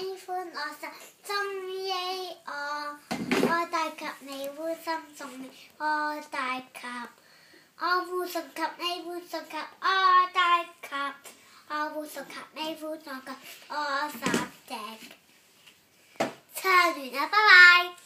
歡樂實，中意我帶給你歡心送你，我帶給我歡送給你歡送給我帶給我歡送給你歡送給我十隻，唱完啦，拜拜。